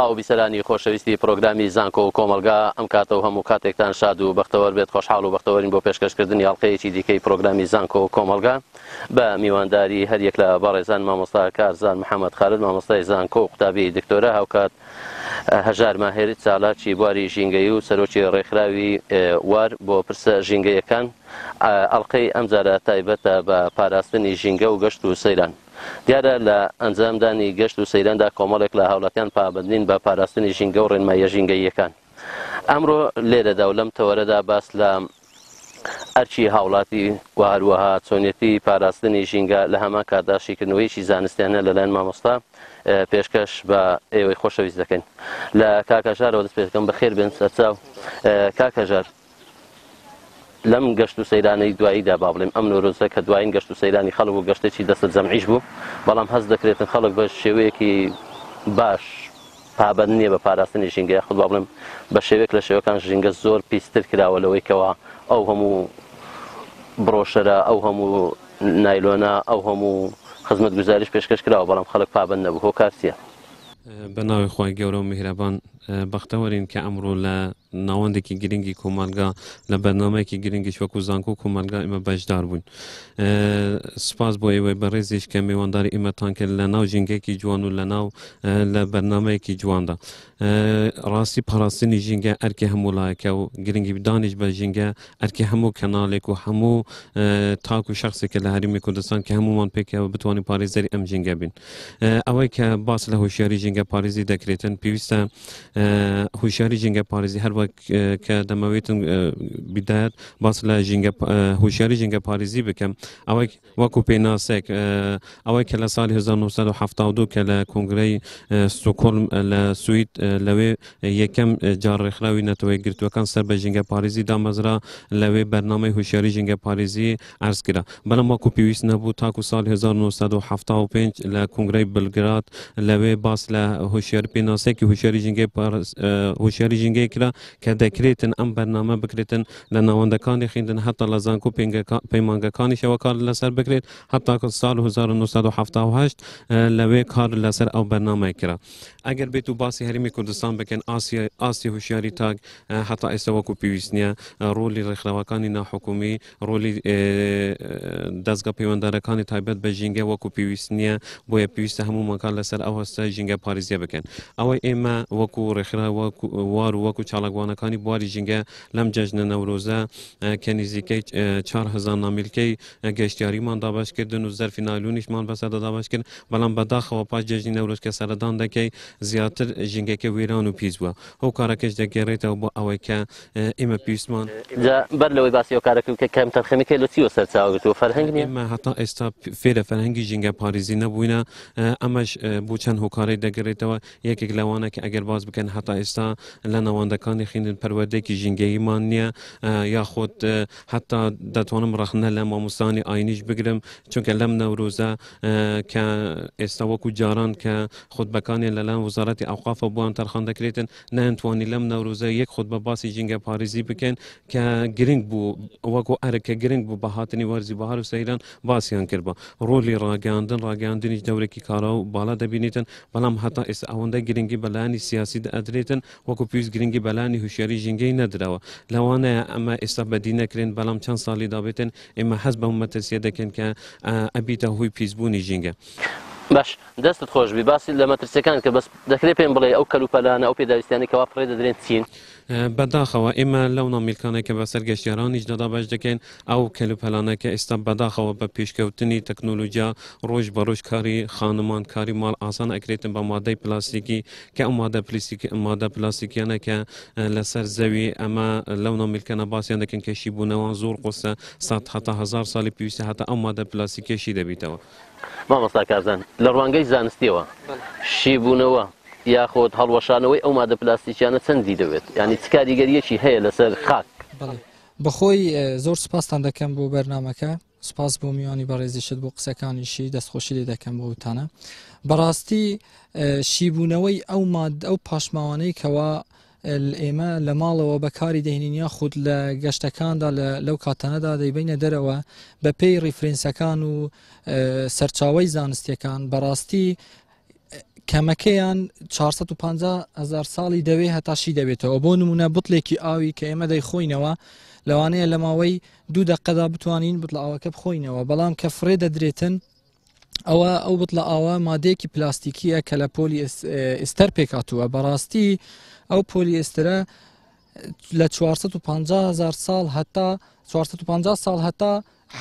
و بیسەرانی خۆشەویستی پرۆگرامی زانکۆ و کۆمەلگا ئەم کاتەوە هەموو کاتێکتان شاد و بەختەوەر بێت خۆشحاڵ و بەختەوەرین بۆ پێشکەشکردنی هەڵقەیەکی دیکەی پرۆگرامی زانکۆ و کۆمەلگا بە میوانداری هەریەک لە بەڕێزان مامۆستا کارزان محەممەد خالد مامۆستای زانکۆ و قوتابی دکتۆرە هاوکات هەژار ماهێری چالاکی بواری ژینگەی و سەرۆکی ڕێکخراوی وار بۆ پرسە ژینگەیەکان ئەڵقەی ئەمجارە تایبەتە بە پاراستنی ژینگە و گەشت و سەیران. دیارە لە ئەنجامدانی گەشت و سەیراندا کۆمەڵێک لە هاوڵاتیان پابندین بە پاراستنی ژینگە و ڕێنماییە ژینگەییەکان. ئەمڕۆ لێرەدا و لەم تەوەرەدا باس لە ئەرچی هاوڵاتی و هەروەها چۆنیەتی پاراستنی ژینگە لە هەمان کارداشیکردنەوەیکی زانستیانە لەلایەن مامۆستا پێشکەش بە ئێوەی خۆشەویست دەکەین. لە کاکەژارەوە دەست پێ دەکەم بەخێر بێن سەرچاو. کاکەژار لەم گەشت و سەیرانەی دواییدا با بڵێم ئەم نۆرۆزە کە دوایین گەشت و سەیرانی خەڵک و گەشتێکی دەستە جەمعیش بوو بەڵام هەست دەکرێتن خەڵک بە شێوەیەکی باش پابەند نییە بە پاراستنی ژینگە خود با بڵێم بە شێوەیەک لە شێوەکان ژینگە زۆر پیستر کراوە لەوەی کەەوە ئەو هەموو بڕۆشەرە ئەو هەموو نایلۆنا ئەو هەموو خزمەت گوزاریش پێشکەش کراوە بەڵام خەڵک پابەند نەبوو هۆکار چییە؟ بە ناوی خۆی گەورە و میهرەبان بەختەوەرین کە ئەمڕۆ لە ناوەندێکی گرنگی کۆمەلگا لە بەرنامەیەکی گرنگیش وەکو زانکۆ و کۆمەلگا ئێمە بەشدار بوون. سپاس بۆ ئێوەی بەڕێزیش کە میوانداری ئێمەتان کرد لە ناو ژینگەیەکی جوان و لە بەرنامەیەکی جواندا. ڕاستی پاراستنی ژینگە ئەرکی هەموو لایەکە و گرنگی بدانیش بە ژینگە ئەرکی هەموو کەناڵێک و هەموو تاک و شخصێکە لە هەرێمی کوردستان کە هەمومان پێکەوە بتوانین پارێزەری ئەم ژینگە بین. ئەوەی کە باس لە هۆشیاری ژینگە پارێزی دەکرێتن پێویستە هۆشیاری ژینگە پارێزی هەر کە دەمەوێتن بدایەت باس لە هۆشیاری ژینگە پارێزی بکەم ئەوەی وەکو پێناسێک ئەوەی کە لە ساڵی 1972 کە لە کۆنگرەی ستۆکۆلم لە سوید لەوێ یەکەم جار ڕێکخراوی نەتەوەی گرتوەکان سەر بە ژینگە پارێزی دامەزرا لەوێ بەرنامەی هۆشیاری ژینگە پارێزی عەرز کرا بەڵام وەکو پێویست نەبوو تاکو ساڵی 1975 لە کۆنگرەی بلگراد لەوێ باس لە هۆشیاری پێناسێکی هۆشیاری ژینگەی کرا کە دەکرێتن ئەم بەرنامە بکرێتن لە ناوەندەکانی خوێندن هەتا لە زانکۆ پەیمانگەکانیشەوە کار لەسەر بکرێت هەتا ساڵ 1970 لەوێ کار لەسەر ئەو بەرنامە کرا. ئەگەر بێت و باسی هەرێمی کوردستان بکەن ئاسی هوشیاری تاک هەتا ئێستا وەکو پێویست نییە ڕۆلی ڕێکخراوەکانی ناحکومی ڕۆلی دەستگا پەیوەنددارەکانی تایبەت بە ژینگە وەکو پێویست نییە بۆیە پێویستە هەموومەکان لەسەر ئەو هەستە ژینگە پارێزیە بکەن. ئەوەی ئێمە وەکو ڕێکخرا وار و وەکو چالاکوانەکانی بواری ژینگە لەم جەژنە نەورۆزە کە نزیکەی 4000 نامیلکەی گەشتیاریمان دابشکردن و زەرفی نایلۆنیشمان بەسەردا دابش کرد بەڵام بەداخەوە پاش جەژنی نەورۆز کە سەردان دەکەی زیاتر ژینگەکە وێران و پیس بووە ئەو کارەکەش دەگەڕێتەوە بۆ ئەوەی کە ئێمە پێویستمان بەر لەوەی باسی ئەو کارەکە کە کەم تەرخەمەکەی لە چیوە سەرچاوگرتووە فەرهەنگ نییە ئێمە هەتا ئێستا فێرە فەرهەنگی ژینگە پارێزی نەبووینە ئەمەش بۆ چەند هۆکارەی دەگەڕێتەوە یەکێک لەوانە کە ئەگەر باز بکەن هەتا ئێستا لە ناوەندەکانی خوێندن پەروەردەیەکی ژینگەییمان نییە یاخۆت هەتا دەتوانم ڕەخنە لە مامۆستانی ئاینیش بگرم چونکە لەم نەورۆزە کە ئێستا وەکو جاران کە خودبەکانی لەلایەن وزارەتی ئەوقافە بۆیان تەرخان دەکرێتن نەیانتوانی لەم نەورۆزە یەک خودبە باسی ژینگە پارێزی بکەن کە گرنگ بوو وەکو ئەرکە گرنگ بوو بە هاتنی وەرزی بەهار و سەیران باسییان کردبە ڕۆلی ڕاگەاندنیش دەورێکی کارا و بالا دەبینێتن بەڵام هەتا ئێستا ئەوەندە گرنگی بەلایانی سیاسی ئەدرێتن وەکو پێویست گرنگی بەلایانی هوشیاری ژینگەی نەدراوە لەوانەیە ئەمە ئێستا بەدی نەکرێن بەڵام چەند ساڵی دابێتن ئێمە حەز بە مەترسیە دەکەن کە ئەبیتە هۆی پیسبوونی ژینگە. باش دەستت خۆشبی باسی لە مەترسیەکان کە بەس دەکرێت پێم بڵێ ئەو کەلوپەلانە ئەو پێداویستیانی کەوا پڕێ دەدرێن چین؟ بەداخەوە ئێمە لەو نامیلکانێک کە بەسەر گەشتیارانیش دەدا باش دەکەین ئەو کەلوپەلانەکە ئێستا بەداخەوە بە پێشکەوتنی تەکنۆلۆژیا ڕۆژ بە ڕۆژ کاری خانمان کاری ماڵ ئاسان ئەکرێتن بە مادەی پلاستیکی کە ئەو مادە پلاستیکیانە کە لەسەر زەوی ئەمە لەو نامیلکانە باسییان دەکەن کەشی بوونەوە زۆر قوسە هەتا 1000 ساڵی پێویستە هەتا ئەو مادە پلاستیکێشی دەبیتەوە. مامۆستا کارزان لە ڕوانگەی زانستیەوە شیبوونەوە یاخۆت هەڵوەشانەوەی ئەو مادە پلاستیکیانە چەندی دەوێت ینی چ کاریگەریەکی هەیە لەسەر خاک؟ بەخۆی زۆر سپاسان دەکەم بۆ بەرنامەکە سپاس بۆ میوانی بەڕێزیشت بۆ قسەکانیشی دەستخۆشی لێ دەکەم بۆ وتانە بەڕاستی شیبوونەوەی ئەو پاشماوانەی کەوا ئێمە لە ماڵەوە بەکاری دەهێنین یاخود لە گەشتەکاندا لەو کاتانەدا دەیبینە دەرەوە بە پێی ڕیفرێنسەکان و سەرچاوەی زانستیەکان بەڕاستی کەمەکەیان 450,000 ساڵی دەوێ هەتاشی دەبێتەوە بۆ نمونە بوتڵێکی ئاوی کە ئێمە دەیخۆینەوە لەوانەیە لە ماوەی 2 دقەدا بتوانین بتڵە ئاوەکە بخۆینەوە بەڵام کە فرێ دەدرێتن ئەو بتڵە ئاوە مادەیەکی پلاستیکیە کە لە پۆلی ئێستەر پێکاتووە بەڕاستی ئەو پۆلی ئێسترە لە 450,000 ساڵ هەتا 450 ساڵ هەتا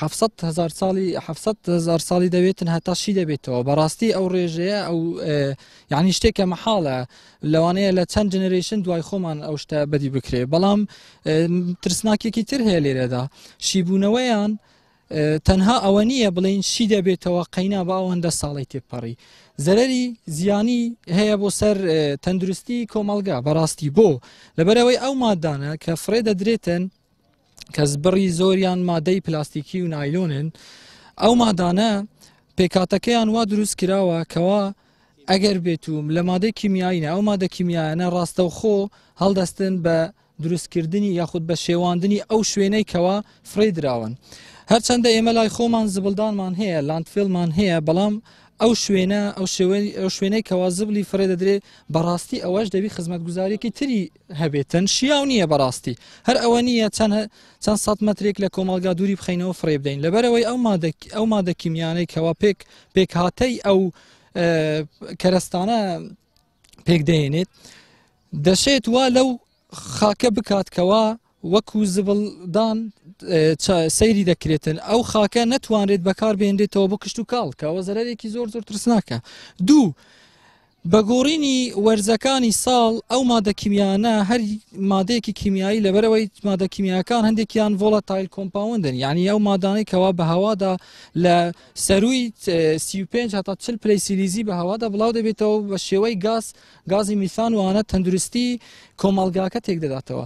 700,000 ساڵی دەبێتن هەتاشی دەبێتەوە بەڕاستی ئەو ڕێژەیە ئەو یعنی شتێکە مەحاڵە لەوانەیە لە چەند جنەرێشن دوای خۆمان ئەو شتە بەدی بکرێ بەڵام ترسناکێکی تر هەیە لێرەدا شیبوونەوەیان تەنها ئەوە نییە بڵین شی دەبێتەوە قەینا بە ئەوەندە ساڵی تێپەڕی زەرەری زیانی هەیە بۆ سەر تەندروستی کۆمەڵگا بەڕاستی بۆ لەبەرەوەی ئەو مادانە کە فرێ دەدرێتن کە زبڕی زۆریان مادەی پلاستیکی و نایلۆنن ئەو مادانە پێکاتەکەیان وا دروست کراوە کەوا ئەگەر بێتوم لە مادەی کیمیاییە ئەو مادە کیمیایانە ڕاستەوخۆ هەڵدەستن بە دروستکردنی یاخود بە شێواندنی ئەو شوێنەی کەوا فرێ دراون هەرچەندە ئێمە لای خۆمان زبلدانمان هەیە لاندفیلمان هەیە بەڵام ئەو شوێنە ئەو شوێنەی کەوا زبلی فرێ دەدرێت بەڕاستی ئەوەش دەبی خزمەتگوزاریەکی تری هەبێتن شیاو نییە بەڕاستی هەر ئەوە نییە چەند سەد مەترێک لە کۆمەڵگا دووری بخینەوە فرێ بدەین لەبەرەوەی ئەو مادە کیمیانەی کەوا پێک هاتەی ئەو کەرەستانە پێک دەهێنێت دەشێت وا لەو خاکە بکاتکەوە وەکو زبڵدان سەیری دەکرێتن ئەو خاکە نەتوانرێت بەکار بێنرێتەوە بۆ کشت و کاڵ کەەوە زەرێکی زۆر ترسناکە دوو بەگۆڕینی وەرزەکانی ساڵ ئەو مادە کیمیانە هەر مادەیەکی کیمیایی لەبەرەوەی مادە کیمیاکان هەندێکیان ڤۆڵەتایل کۆمپاوندن یعنی ئەو مادانەی کەوا بە هەوادا لە سەروی 35 هەتا 40 پلەی سیلیزی بە هەوادا بڵاو دەبێتەوە بە شێوەی گازی میثان وانە تەندروستی کۆمەڵگاکە تێک دەداتەوە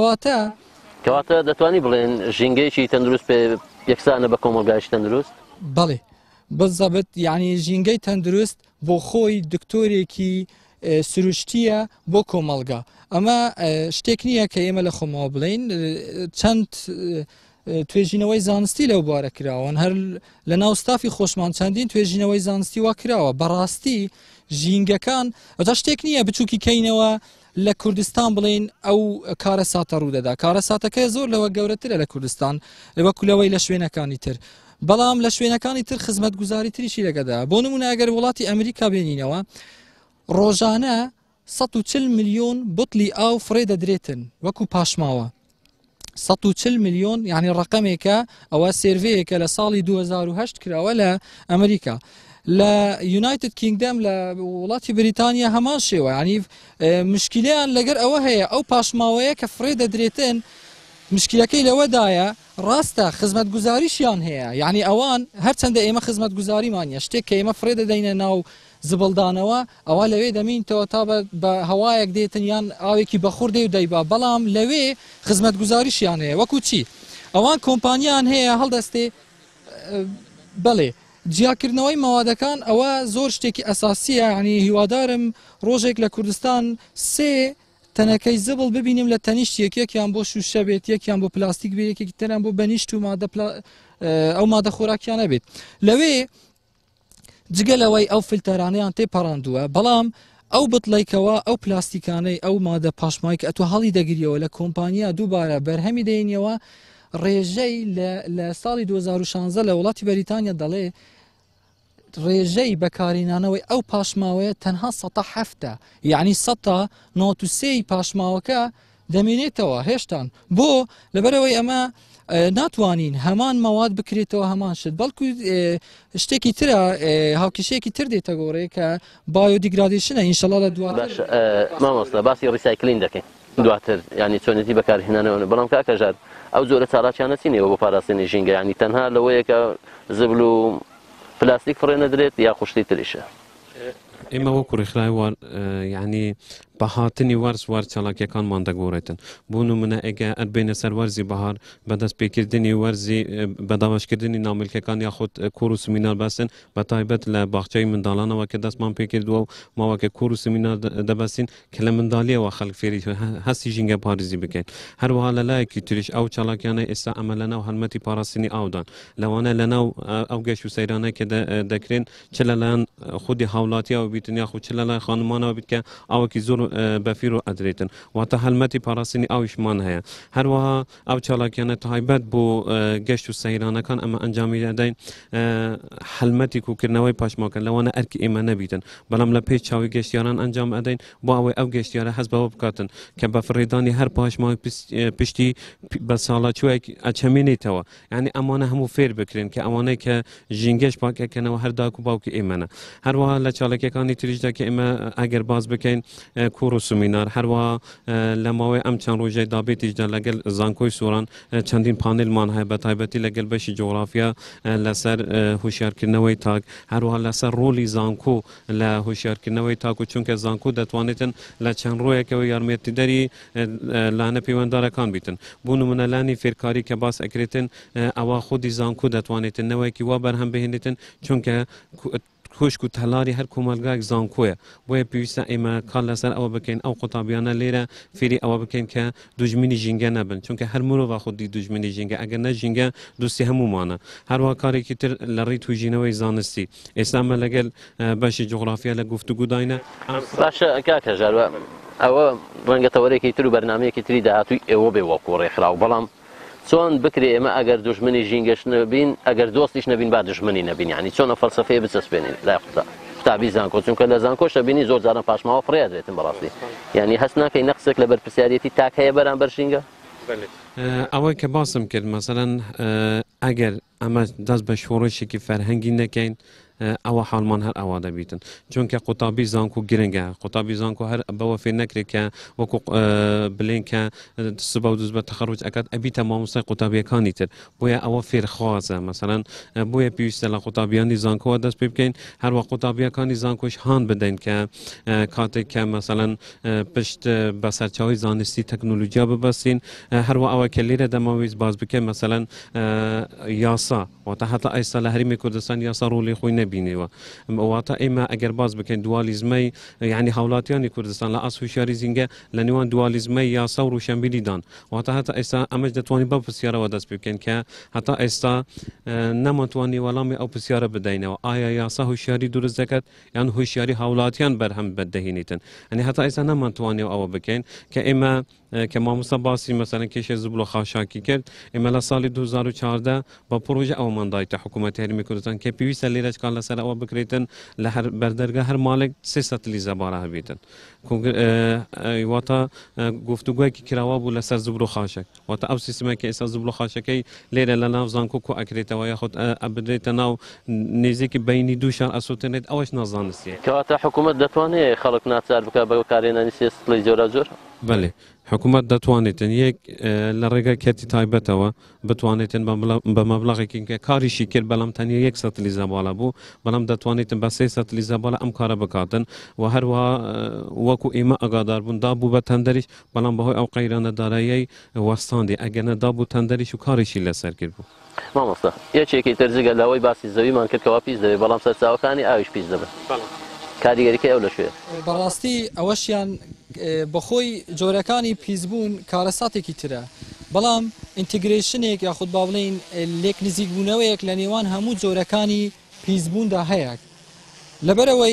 کەواتە دەتوانی بڵێن ژینگەیەکی تەندروست پێ یەکسانە بە کۆمەڵگایشی تەندروست بەڵێ بزەبت یعنی ژینگەی تەندروست بۆ خۆی دکتۆرێکی سروشتیە بۆ کۆمەڵگا ئەمە شتێک نییە کە ئێمە لە خۆمەوە بڵین چەند توێژینەوەی زانستی لەو بارە کراون هەر لە ناوستافی خۆشمان چەندین توێژینەوەی زانستی وا کراوە بەڕاستی ژینگەکان ئەتا شتێک نییە بچووکی کەینەوە لە کوردستان بڵین ئەو کارە ساتە ڕوودەدا کارە ساتەکە زۆر لەوە گەورەترە لە کوردستان وەکولەوەی لە شوێنەکانی تر بەڵام لە شوێنەکانی تر خزمەت گوزاری تریشی لەگەدا بۆ نمونە ئەگەر وڵاتی ئەمریکا بێنینەوە ڕۆژانە 140 میلیۆن بوتڵی ئاو فرێ دەدرێتن وەکو پاشماوە 140 میلیۆن یعنی ڕقەمێکە ئەوە سێرڤەیەکە لە ساڵی 2008 کراوە لە ئەمریکا لە یونایتد کینگدەم لە وڵاتی بریتانیا هەمان شێوە ینی مشکلیان لەگەر ئەوە هەیە ئەو پاشماوەیە کە فرێ دەدرێتن مشکلەکەی لەوەدایە ڕاستە خزمەت گوزاریشیان هەیە یعنی ئەوان هەرچەندە ئێمە خزمەت گوزاریمانە شتێک کە ئێمە فرێ دەدەینە ناو زبڵدانەوە ئەوە لەوێ دەمینتەوە تا بە هەوایەک دێتن یان ئاوێکی بەخور دێ و دەیبا بەڵام لەوێ خزمەت گوزاریشیان هەیە وەکو چی ئەوان کۆمپانیان هەیە هەڵدەستێ بەڵێ جیاکردنەوەی مەوادەکان ئەوە زۆر شتێکی ئەساسیە ینی هیوادارم ڕۆژێک لە کوردستان سێ تەنەکەی زبڵ ببینیم لە تەنیشت یەکێکیان بۆ شوشە بێت یەکیان بۆ پلاستیک بێت یەکێکی تەنان بۆ بەنیشت و ئەو مادە خۆراکیانە بێت لەوێ جگەلەوەی ئەو فلتەرانەیان تێپەڕاندووە بەڵام ئەو بتڵێکەوە ئەو پلاستیکانەی ئەو مادە پاشمایک ئەتو هەڵی دەگریەوە لە کۆمپانیا دووبارە بەرهەمی دەینەوە ڕێژەی لە ساڵی 2016 لە وڵاتی بەریتانیا دەڵێ ڕێژەی بەکارینانەوەی ئەو پاشماوەیە تەنها 107 یعنی 193 پاشماوەکە دەمێنێتەوە هێشتان بۆ لەبەرەوەی ئەمە ناتوانین هەمان مەواد بکرێتەوە هەمان شت بەڵکو شتێکی ترە هاوکیشەیەکی تر دێتە گۆڕێ کە بایۆدیگرادیشنە ئینشەڵا لە دواتر مامۆستا باسی ڕیسایکلین دەکەین دواتر ینی چۆنێتی بەکارهێنانەوە بەڵام کاکەژار ئەو زۆرە چاڵاکیان نەچینەوە بۆ پاراستنی ژینگە ینی تەنها لەوەیەکە زبل و پلاستیک فڕێ نەدرێت یا خوشتی تریشە ئێمە وەکو ڕێکخراوان یعنی بەهاتنی وەرز چالاکیەکانمان دەگۆڕێتن بۆ نمونە ئەگە ئەربێنە سەر وەرزی بەهار بەدەست پێکردنی وەرزی بەداوەشکردنی ناملکەکان یاخود کۆر و سمینار بەستن بە تایبەت لە باخچەی منداڵانەوە کە دەستمان پێکردووە و ماوەکە کۆر و سمینار دەبەستین کە لە منداڵیەوە خەڵک فێری هەستی ژینگە پارێزی بکەین هەروەها لە لایەکی تریش ئەو چالاکیانە ئێستا ئەمە لەناو هەلمەتی پاراستنی ئاودان لەوانە لەناو ئەو گەشت و سەیرانە کە دەکرێن چ لەلایەن خودی هاوڵاتیەوە بیتن یاخود چ لەلای خانمانەوە بیت کە ئەوەکی زۆر بەفیر و ئەدرێتن واتە هەلمەتی پاراستنی ئاویشمان هەیە هەروەها ئەو چالاکیانە تایبەت بۆ گەشت و سەیرانەکان ئەمە ئەنجامی دەدەین هەلمەتی کوکردنەوەی پاشماکە لەوانە ئەرکی ئێمە نەبیتن بەڵام لە پێی چاوی گەشتیاران ئەنجام ئەدەین بۆ ئەوەی ئەو گەشتیارە هەست بەوە بکاتن کە بە فڕێدانی هەر پاشماوی پشتی بە ساڵاچووێک ئەچەمێنێتەوە یعنی ئەمانە هەموو فێر بکرێن کە ئەوانەی کە ژینگەش پاکەکەنەوە هەر داک و باوکی ئێمەنە هەروەها لە چالاکیەکانی تریشدا کە ئێمە ئەگەر باز بکەین کۆر و سمینار هەروەها لە ماوەی ئەم چەند ڕۆژەی دابێتیشدا لەگەڵ زانکۆی سۆران چەندین پانێلمان هەیە بە تایبەتی لەگەڵ بەشی جۆغرافیا لەسەر هوشیارکردنەوەی تاک هەروەها لەسەر ڕۆلی زانکۆ لە هوشیارکردنەوەی تاک و چونکە زانکۆ دەتوانێتن لە چەند ڕۆیەکەوە یارمەتیدەری لانە پەیوەنددارەکان بیتن بۆ نمونە لانی فێرکاری کە باس ئەکرێتن ئەوە خودی زانکۆ دەتوانێتن نەوەیەکی وا بەرهەم بهێنێتن چونکە کوشک و تەلاری هەر کۆمەلگایك زانکۆیە بۆیە پێویستە ئێمە کار لەسەر ئەوە بکەین ئەو قوتابیانە لێرە فێری ئەوە بکەین کە دوژمنی ژینگە نەبن چونکە هەر مرۆڤ خودی دوژمنی ژینگە ئەگەر نە ژینگە دوستی هەمومانە هەروەها کارێکی تر لە ڕێی توژینەوەی زانستی ئێستا ئەمە لەگەڵ بەشی جوغرافیا لە گفتوگو داینە باشە کاکە ژاروە ئەوە ڕەنگە تەوەرێکی تر و بەرنامەیەکی تری داهاتووی ئێوە بێ وەکو ڕێکخراو بەڵام چۆن بکرێ ئێمە ئەگەر دوژمنی ژینگەش نەبین ئەگەر دۆستیش نەبین با دژمنی نەبین یعنی چۆنە فەلسەفەیە بچەسپێنین لای قوتابی زانکۆ چونکە لە زانکۆش دەبینی زۆر جاران پاشماوە فڕێدرێتن بەڕاستی یعنی هەست ناکەی نەقسێک لە بەرپرسیارەتی تاک هەیە بەرامبەر ژینگە ئەوەی کە باسم کرد مەسەڵەن ئەگەر ئەمە دەست بە شۆڕشێکی فەرهەنگی نەکەین ئەوە حاڵمان هەر ئەوا دەبیتن چونکە قوتابی زانکۆ گرنگە قوتابی زانکۆ هەر بەوە فێر نەکرێت کە وەکو بڵێن کە سبە و دووز بە تەخەڕوج ئەکات ئەبیتە مامۆستای قوتابیەکانی تر بۆیە ئەوە فێرخوازە مەسەڵەن بۆیە پێویستە لە قوتابیانی زانکۆوە دەست پێ بکەین هەروە قوتابیەکانی زانکۆش هان بدەین کە کاتێک کە مەسەڵەن پشت بە سەرچاوی زانستی تەکنۆلۆژیا ببەستین هەروە ئەوە کە لێرە دەماویست باز بکەین مەسەڵەن یاسا واتە هەتا ئێستا لە هەرمی کوردستان یاسا ڕۆڵی خۆی نەبینەوە واتە ئێمە ئەگەر باز بکەین دوالیزمەی یعنی هاوڵاتیانی کوردستان لە ئاس هوشیاری زیینگە لە نێوان دوالیزمەی یاسا و ڕوشنبیریدان واتە هەتا ئێستا ئەمەش دەتوانین بەو پرسیارەوە دەست پێ بکەین کە هەتا ئێستا نەمەتوانی وەڵامی ئەو پرسیارە بدەینەوە ئایا یاسا هوشیاری دروست دەکات یان هوشیاری هاوڵاتیان بەرهەم بەدەهێنیتن ئەنی هەتا ئێستا نەمانتوانێت ئەوە بکەین کە ئێمە کە مامۆستا باسی مەسەلەن کێشە زبڵ و خاشاکی کرد ئێمە لە ساڵی 2014 بە پرۆژە ئەومان دایتە حکوومەتی هەرمی کوردستان کە پێویستە لێرەچکان لەسەر ئەوە بکرێتن لە هەر بەردەرگا هەر ماڵێک 300 لیزەبارە هەبێتن واتە گفتوگویەکی کراوە بوو لەسەر زبڵ و خاشک واتە ئەو سیستمێکی ئێستا زبڵ و خاشەکەی لێرە لە ناو زانکۆ کۆ ئەکرێتەوە یاخود ئەبدرێتە ناو نێزێکی بینی دوو شار ئەسووتێنێت ئەوەش نازانستیە کەواتە حکوومەت دەتوانێت خەڵک ناچار بکە بە کارێنانی سێسڵی جۆرە جۆر بەێ حکوومەت دەتوانێتن یەک لە ڕێگە کەتی تایبەتەوە بتوانێتن بە مەبلغێکی کە کاریشی کرد بەڵام تەنیا 100 لیزەباڵە بوو بەڵام دەتوانێتن بە 300 لیزەباڵە ئەم کارە بکاتن و هەروە وەکو ئێمە ئەگادار بوون دابوو بە تەندەریش بەڵام بەهۆی ئەو قەیرانە دارایی وەستاندی ئەگەنە دابوو تەندەریش و کاریشی لەسەر کرد بوو مامۆستا یەکێکی ترجگە لەوەی باسی زەویمان کردکەوە پیس دەبێت بەڵام سەرچاوەکانی ئاویش پیس دەبێت کاریگەریکە ئەو لەشوێ بەڕاستی ئەوەشیان بەخۆی جۆرەکانی پیسبوون کارەساتێکی ترە بەڵام ئینتیگریشنێک یاخود با بڵێن لێک نزیکبوونەوەیەک لە نێوان هەموو جۆرەکانی پیسبووندا هەیە لەبەرەوەی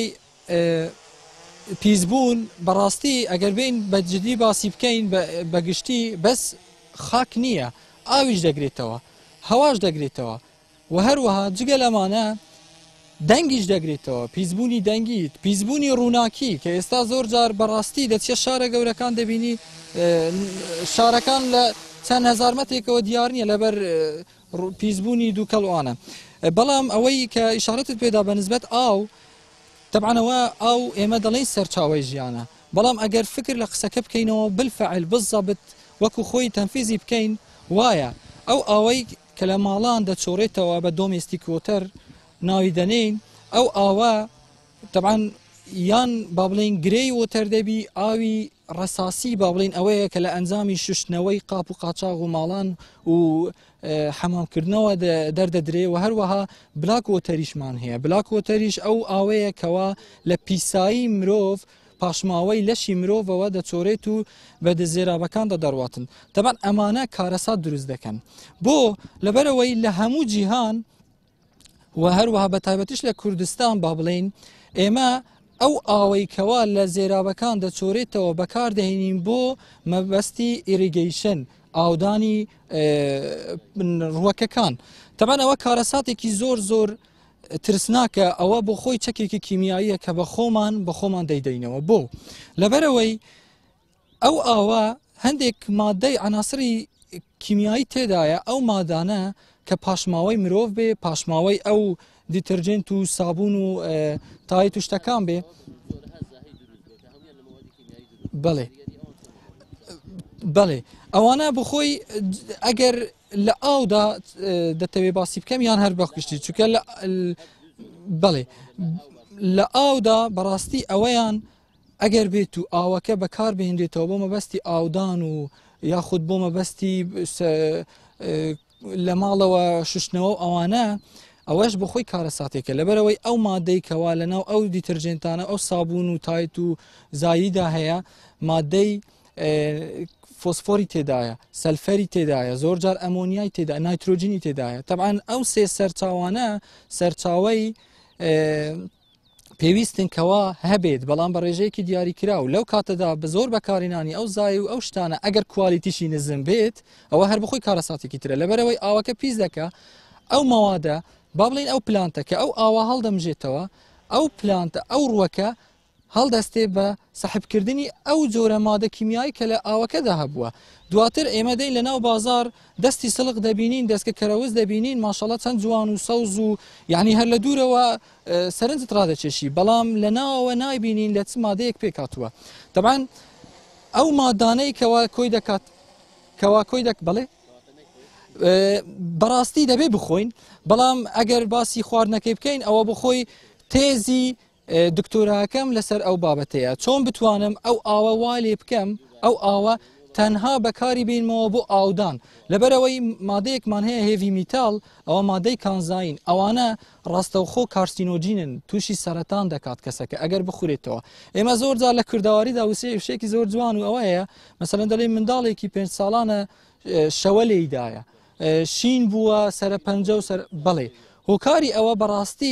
پیسبوون بەڕاستی ئەگەر بین بە جدی باسی بکەین بەگشتی بەس خاک نییە ئاویش دەگرێتەوە هەواش دەگرێتەوە و هەروەها جگە لەمانە دەنگیش دەگرێتەوە پیسبوونی دەنگیت پیسبوونی ڕووناکی کە ئێستا زۆر جار بەڕاستی دەچێت شارە گەورەکان دەبینی شارەکان لە چەند هەزار مەتێکەوە دیار نییە لەبەر پیسبوونی دووکەڵوانە بەڵام ئەوەی کە ئیشارەتت پێدا بەنسبەت ئاو تەبعانەوە ئاو ئێمە دەڵێن سەرچاوی ژیانە بەڵام ئەگەر فکر لە قسەکە بکەینەوە بالفعل بالضبط وەکو خۆی تەنفیزی بکەین وایە ئەو ئاوەی کە لە ماڵان دەچۆڕێتەوە بە دۆمێستیک وۆتەر ناوی دەنین ئەو ئاوا طبعا یان با بڵین گرەی وتەر دەبی ئاوی ڕەساسی با بڵین ئەوەیە کە لە ئەنجامی شوشتنەوەی قاپ و قاچاغ و ماڵان و حەمامکردنەوە دەردەدرێ و هەروەها بلاک وتەریشمان هەیە بلاک وتەریش ئەو ئاوەیە کەوا لە پیسایی مرۆڤ پاشماوەی لەشی مرۆڤەوە دەچۆرێت و بە دەزێرابەکان دەدەڕواتن دەبان ئەمانە کارەسات دروست دەکەن بۆ لەبەرەوەی لە هەموو جیهان و هەروەها بە تایبەتیش لە کوردستان با بڵین ئێمە ئەو ئاوەی کەوا لە زێرابەکان دەچۆرێتەوە بەکاردەهێنین بۆ مەبەستی ئیریگەیشن ئاودانی ڕووەکەکان تەمان ئەوە کارەساتێکی زۆر ترسناکە ئەوە بۆ خۆی چەکێکی کیمیاییە کە بە خۆمان دەیدەینەوە بۆ لەبەرەوەی ئەو ئاوە هەندێک مادەی عناسری کیمیایی تێدایە ئەو مادانە کە پاشماوەی مرۆڤ بێ پاشماوەی ئەو دیترجنت و سابون و تایت و شتەکان بێ بەڵێ ئەوانە بخۆی ئەگەر لە ئاودا دەتەوێ باسی بکەم یان هەر بەخشتی چونکە بەڵێ لە ئاودا بەڕاستی ئەوەیان ئەگەر بێت و ئاوەکە بەکار بهێنرێتەوە بۆ مەبەستی ئاودان و یاخود بۆ مەبەستی لە ماڵەوە شوشتنەوە ئەوانە ئەوەش بخۆی کارەساتێکە لەبەرەوەی ئەو مادەی کەوا لەناو ئەو دیترجنتانە ئەو سابون و تایت و زاییدا هەیە مادەی فۆسفۆری تێدایە سەلفەری تێدایە زۆر جار ئەمۆنیای تێدا نایترۆجینی تێدایە تەبعاً ئەو سێ سەرچاوانە سەرچاوەی پێویستن کەوا هەبێت بەڵام بە ڕێژەیەکی دیاریکرا و لەو کاتەدا بە زۆر بەکارێنانی ئەو زای و ئەو شتانە ئەگەر کوالیتیشی نزم بێت ئەوە هەر بخۆی کارەساتێکی ترە لەبەرەوەی ئاوەکە پیس دەکە ئەو مەوادە با بڵین ئەو پلانتە کە ئەو ئاوا هەڵدەمژێتەوە ئەو پلانتە ئەو ڕووەکە هەڵدەستێ بە سەحبکردنی ئەو جۆرە مادە کیمیایی کە لە ئاوەکەدا هەبووە دواتر ئێمە دەین لە ناو بازار دەستی سڵق دەبینین دەستکە کەرەوز دەبینین ماشەڵڵە چەند جوان و سەوز و یعنی هەر لە دوورەوە سەرنجت ڕادەچێشی بەڵام لە ناوەوە نایبینین لە چ مادەیەک پێکاتووە تەبعاً ئەو مادانەی کەوا کۆی دەکات کەوا کۆی بڵێ بەڕاستی دەبێ بخۆین بەڵام ئەگەر باسی خواردنەکەی بکەین ئەوە بخۆی تێزی دکتۆراکەم لەسەر ئەو بابەتەیە چۆن بتوانم ئەو ئاوە وا لێ بکەم ئەو ئاوە تەنها بەکاری بینمەوە بۆ ئاودان لەبەرەوەی مادەیەکمان هەیە هێڤی میتال ئەوە مادەی کانزاین ئەوانە ڕاستەوخۆ کارسینۆجینن تووشی سەرەتان دەکات کەسەکە ئەگەر بخورێتەوە ئێمە زۆر جار لە کرداوەریدا وشێکی زۆر جوان و ئەوە هەیە مەسەلەن دەڵێ منداڵێکی 5 ساڵانە شەوە لێیدایە شین بووە سەرە پەنجە و بەڵێ هۆکاری ئەوە بەڕاستی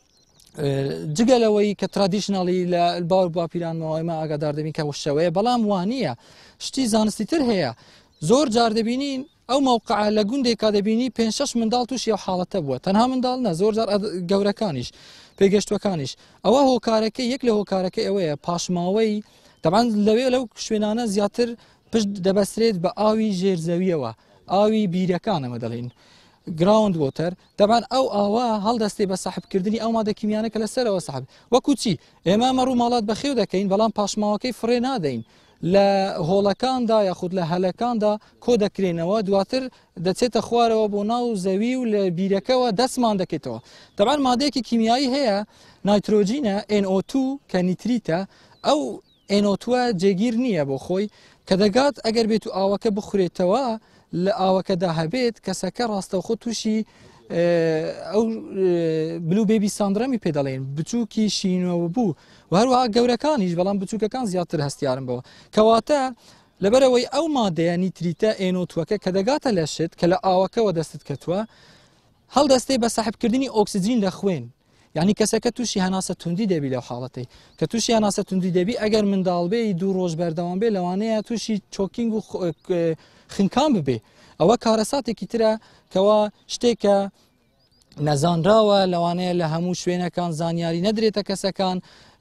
جگەلەوەی کە ترادیشناڵی لە باور باپیرانەوە ئێمە ئاگادار دەبین کە شەوەیە بەڵام وانە شتی زانستی تر هەیە زۆر جار دەبینین ئەو مووقع لە گوندێکا دەبینی 5-6 منداڵ تووشی ئەو حاڵەتە بووە تەنها منداڵ نە زۆر جار گەورەکانیش پێگەشتوەکانیش ئەوە هۆکارەکە یەک لە هۆکارەکە ئەوەیە پاشماوەی دەبان لەوێ لەو شوێنانە زیاتر پشت دەبەسترێت بە ئاوی ژێرزەویەوە ئاوی بیرەکانەمە دەڵێن گراوند وۆتەر دەبان ئەو ئاوا هەڵدەستێ بە سەحبکردنی ئەو مادە کیمیانەکە لەسەرەوە سەحب وەکو چی ئێمە مەڕوو ماڵات بەخێو دەکەین بەڵام پاشماوەکەی فڕێ نادەین لە هۆڵەکاندا یاخود لە هەلەکاندا کۆ دەکرێنەوە دواتر دەچێتە خوارەوە بۆ ناو زەوی و لە بیرەکەەوە دەستمان دەکێتەوە دەبان مادەیەکی کیمیایی هەیە نایترۆجینە NO2 کە نیتریتە ئەو NO2 جێگیر نییە بۆ خۆی کە دەگات ئەگەر بێت و ئاوەکە بخورێتەوە لە ئاوەکەدا هەبێت کەسەکە ڕاستەوخۆ تووشی ئەو بلو بێبی ساندرەمی پێدەڵێن بچووکی شینەوە بوو و هەروەها گەورەکانیش بەڵام بچووکەکان زیاتر هەستیارم بەوە کەواتە لەبەرەوەی ئەو مادەیە نیتریتە NO2 کە دەگاتە لە شت کە لە ئاوەکەەوە دەستت کەتووە هەڵدەستێ بە سەحبکردنی ئۆکسسیجین لە خوێن یعنی کەسەکە تووشی هەناسە توندی دەبی لەو حاڵەتی کە تووشی هەناسە توندی دەبی ئەگەر منداڵبێ 2 ڕۆژ بەردەوام بێ لەوانەیە تووشی چۆکینگ و خنکان ببێ ئەوە کارەساتێکی ترە کەوا شتێکە نەزانراوە لەوانەیە لە هەموو شوێنەکان زانیاری نەدرێتە کەسەکان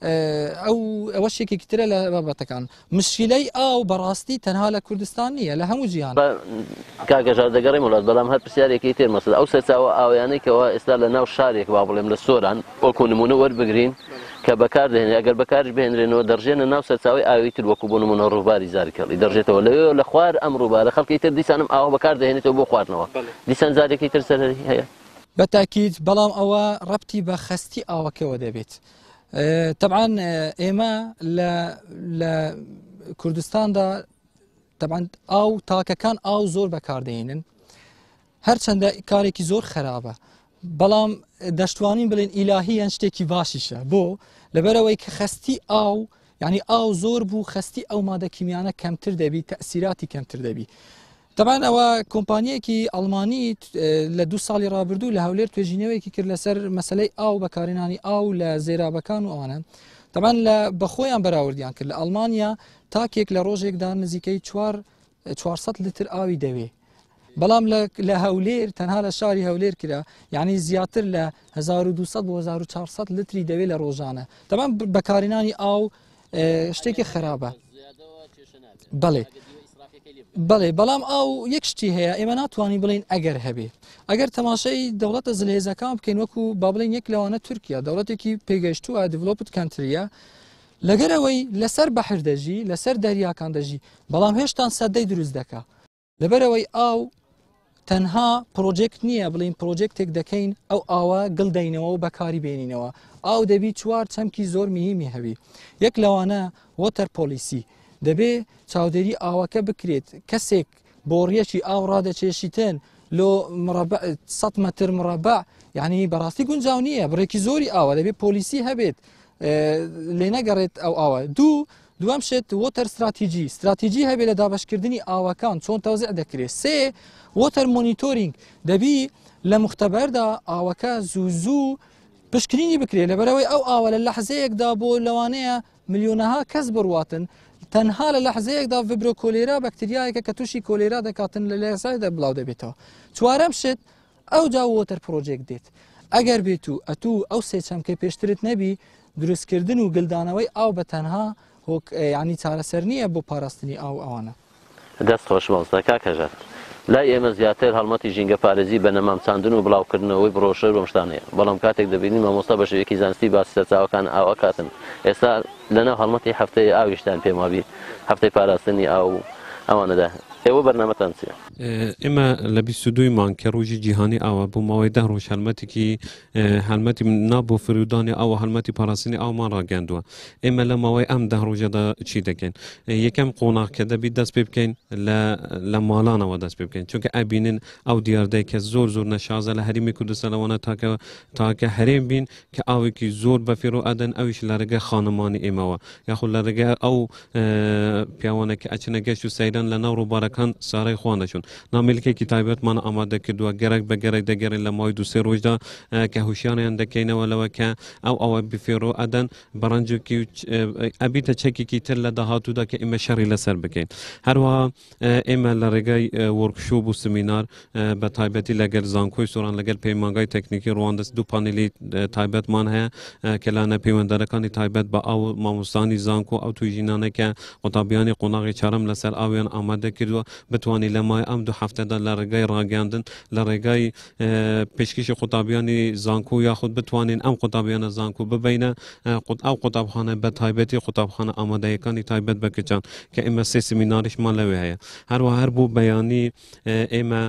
ئەوە شتێکی ترە لە بابەتەکان مشکلەی ئاو بەڕاستی تەنها لە کوردستان نییە لە هەموو جیهان کاگەژار دەگەڕێم وڵات بەڵام هەر پرسیارێکی تر مەسەد ئەو سەرچاوە ئاویانەی کەەوە ئێستا لە ناو شارێک با بڵێم لە سۆران وەکو نمونە وەربگرین کە بەکار دێنێ ئەگەر بەکارش بهێنرێنەوە دەڕژێنە ناو سەرچاوی ئاوی تر وەکو بۆ نمونە ڕووباری زارکەڵی دەڕژێتەوە لەوێ لە خوار ئەم ڕووبارە خەڵکی تر دیسانم ئاوە بەکار دەهێنێتەوە بۆ خواردنەوە دیسان زارێکی تر سەرری هەیە بەتاکید بەڵام ئەوە ڕەبتی بە خەستی ئاوەکەوە دەبێت طبعا ئێمە لە کوردستاندا طبعا ئاو تاکەکان ئاو زۆر بەکاردێنن هەرچەندە کارێکی زۆر خراپە بەڵام دەشتوانین بڵێن ئیلاهیان شتێکی باشیشە بۆ لەبەرەوەی کە خەستی ئاو یعنی ئاو زۆر بوو خەستی ئەو مادە کیمیانە کەمتر دەبی تەسیراتی کەمتر دەبی طبعا ئەوە کۆمپانیەکی ئەڵمانی لە 2 ساڵی ڕابردوو لە هەولێر توێژینەوەیکی کرد لەسەر مەسلەی ئاو بەکارێنانی ئاو لە زێرابەکان و ئەوانە طبعا لە بەخۆیان بەراوردیان کرد لە ئەڵمانیا تاکێک لە ڕۆژێکدا نزیکەی 400 لتر ئاوی دەوێ بەڵام لە هەولێر تەنها لە شاری هەولێر کرا یعنی زیاتر لە 1200 بۆ 1400 لتری دەوێت لە ڕۆژانە طبعا بەکارێنانی ئاو شتێکی خراپە بەڵێ بەڵام ئاو یەک شتی هەیە ئێمە ناتوانین بڵین ئەگەر هەبێ ئەگەر تەماشای دەوڵەتە زلهێزەکان بکەین وەکو با بڵین یەک لەوانە تورکیا دەوڵەتێکی پێگەشتووە دیڤلۆپت کەنتریە لەگەرەوەی لەسەر بەحر دەژی لەسەر دەریاکان دەژی بەڵام هێشتان سەدەی دروست دەکا لەبەرەوەی ئاو تەنها پرۆجێکت نییە بڵین پرۆجێکتێک دەکەین ئەو ئاوە گڵدەینەوە و بەکاری بێنینەوە ئاو دەبی 4 چەمکی زۆر میهمی هەبی یەک لەوانە وۆتەر پۆلیسی دەبێ چاودێری ئاوەکە بکرێت کەسێک بۆڕیەکی ئاو ڕادەچێشیتن لۆ 100 متر مربع یعنی بەڕاستی گونجاو نییە بڕێکی زۆری ئاوە دەبێت پۆلیسی هەبێت لێ نەگەڕێت ئەو ئاوە دوام شت وۆتەر استراتیجی هەبێت لە دابشکردنی ئاوەکان چۆن تەوزیع دەکرێت سێ وۆتەر مۆنیتۆرینگ دەبی لە مختبەردا ئاوەکە زوو پشکنینی بکرێت لەبەرەوەی ئەو ئاوە لە لەحزەیەکدا بۆ لەوانەیە ملیۆنەها کەس بڕواتن تەنها لە لەحزەیەکدا ڤیبرۆ کۆلێرا بەکتریایەکە کە تووشی کۆلێرا دەکاتن لە لێسایدا بڵاو دەبێتەوە چوارەم شت ئەو جا وۆتەر پرۆجێک دێت ئەگەر بێت و ئەتوو ئەو سێ چەمکەی پێشترت نەبی دروستکردن و گلدانەوەی ئاو بە تەنها ینی چارەسەر نییە بۆ پاراستنی ئاو ئەوانە دەست خۆش مەڵستا کاکەژات لای ئێمە زیاتر هەڵمەتی ژینگە پارێزی بە نەمامچاندن و بڵاوکردنەوەی بڕۆشە ڕۆمشتانەیە بەڵام کاتێک دەبینی مامۆستا بە شێوەیەکی زانستی باسی سەرچاوەکان ئاوا کاتن ئێستا لەناو هەڵمەتی هەفتەی ئاویشتان پێمابی هەفتەی پاراستنی ئاو ئەوانەدا ئێوە بەرنامەتان چییە؟ ئێمە لە 22 مان کە ڕۆژی جیهانی ئاوە بۆ ماوەی 10 ڕۆژ هەلمەتی نابۆ فرودانی ئاوە هەلمەتی پاراستنی ئاومان ڕاگەاندووە ئێمە لە ماوەی ئەم 10 ڕۆژەدا چی دەکەین یەکەم قۆناغ کە دەبی دەست پێ بکەین لە ماڵانەوە دەست پێ بکەین چونکە ئەبینن ئەو دیاردەی کە زۆر نەشازە لە هەریمی کوردستانەوەە تاکە هەرێم بین کە ئاوێکی زۆر بەفیرۆ ئەدەن ئەویش لە ڕێگە خانمانی ئێمەوە یاخود لە ڕێگە ئەو پیاوانە کە ئەچنە گەشت و سەیران لە ناو ڕووبارەکان سارەی خۆیان دەچون نامیلکێکی تایبەتمان ئامادە کردووە گەرەک بە گەرەک دەگەڕین لە ماوەی 2-3 ڕۆژدا کە هوشیانیان دەکەینەوە لەوە کە ئەوە بفێرۆ ئەدەن بەڕەنجێکی ئەبیتە چەکێکی تر لە داهاتوودا کە ئێمە شەڕی لەسەر بکەین هەروەها ئێمە لە ڕێگای وەرکشۆپ و سمینار بە تایبەتی لەگەر زانکۆی سۆران لەگەر پەیمانگای تەکنیکی ڕواندەست دوو پانێلی تایبەتمان هەیە کە لانە پەیوەندەرەکانی تایبەت بە ئاو مامۆستانی زانکۆ ئەو توێژینانە کە قوتابیانی قۆناغی چارەم لەسەر ئاویان ئامادە کردووە بتوانانی لە مای ئەم 2 هەفتەدا لە ڕێگای ڕاگەاندن لە ڕێگای پێشکەشی قوتابیانی زانکۆ یاخود بتوانین ئەم قوتابیانە زانکۆ ببینە ئەو قوتابخانە بە تایبەتی قوتابخانە ئامادەیەکانی تایبەت بکەجان کە ئێمە سێ سمیناریشمان لەوێ هەیە هەروە هەر بوو بەیانی ئێمە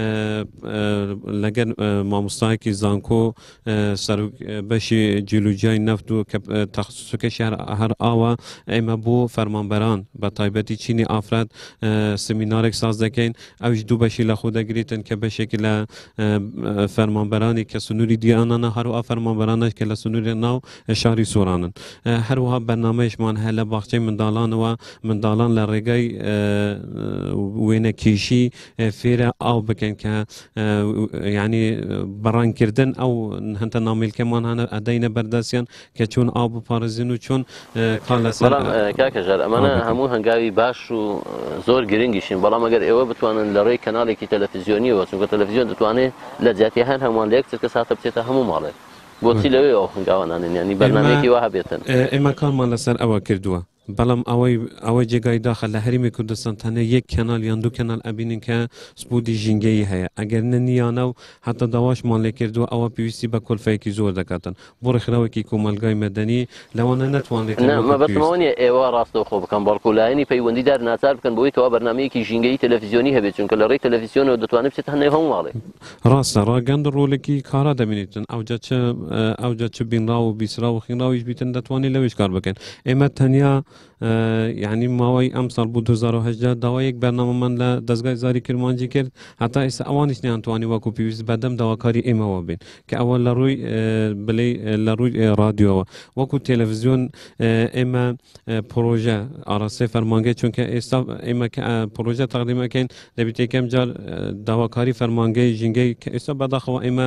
لەگەر مامۆستایەکی زانکۆ بەشی جیولۆجیای نەفت و تەخصوسەکەی هەر ئاوە ئێمە بۆ فەرمانبەران بە تایبەتی چینی ئافراد سمینارێک ساز دەکەین ئەوش دوو بەشی لە خۆ دەگریتن کە بەشێکی لە فەرمانبەرانی کە سنووری دییانانە هەروە فەرمانبەرانش کە لە سنووری ناو شاری سۆرانن هەروەها بەرنامەیەشمان هەیە لە باخچەی منداڵانەوە منداڵان لە ڕێگای وێنە کێشی فێرە ئاو بکەن کە ینی بەڕانکردن ئەو هەندە نامیلکەمان هەنە ئەدەینە بەردەستیان کە چۆن ئاو بپارێزین و چۆن کاکەژار ئەمانە هەموو هەنگاوی باش و زۆر گرنگیشین بەڵام ئەگەر ئێوە بتوانن لە ڕێی کەناڵێکی تەلەڤیزیۆنیەوە چونکە تەلەڤیزیۆن دەتوانێت لە جیاتی هەر هەمووان لە یەک چرکە ساتە بچێتە هەموو ماڵێک بۆچی لەوێ ئەو هەنگاوانانن ینی بەرنامەیەکی وا هەبێتن ئێمە کارمان لەسەر ئەوە کردووە بەڵام ئەوەی جێگای داخە لە هەرمی کوردستان تەنە یەک کەنال یان دوو کەنال ئەبینین کە سپوتی ژینگەیی هەیە ئەگەر نەنیانە و هەتا داواشمان لێ کردووە ئەوە پێویستی بە کۆلفەیەکی زۆر دەکاتن بۆ ڕێکخراوێکی کۆمەلگای مەدەنی لەوانە نەتوانێت بەسمەوەنیە ئێوە ڕاستەوخۆ بکەم بەڵکولایەنی پەیوەندیدار ناچار بکەن بۆی کەوا بەرنامەیەکی ژینگەی تەلەڤیزیۆنی هەبێت چونکە لە ڕێی تەلەڤیزیۆنەوە دەتوانێت بچێت هەنێ هەموڵێ ڕاستە ڕاگەند ڕۆلێکی کارا دەبینێتن ئەوجا چ بینرا و بیسرا و خینراویش بیتن دەتوانێت لەوێش کار بکەن ئێمە تەنیا یعنی ماوەی ئەم ساڵ بوو 2010 داوایەک بەرنامەمان لە دەستگای زاری کرمانجی کرد هەتا ئێستا ئەوانیش نەیانتوانی وەکو پێویست بەدەم داواکاری ئێمەوە بین کە ئەوە لە ڕووی بڵێ لە ڕووی رادیۆەوە وەکو تەلەڤیزیۆن ئێمە پرۆژە ئاراستەی فەرمانگەی چونکە ئێستا ئێمە پرۆژە تەقدیمەکەین دەبێت یەکەم جار داواکاری فەرمانگەی ژینگەی کە ئێستا بەداخەوە ئێمە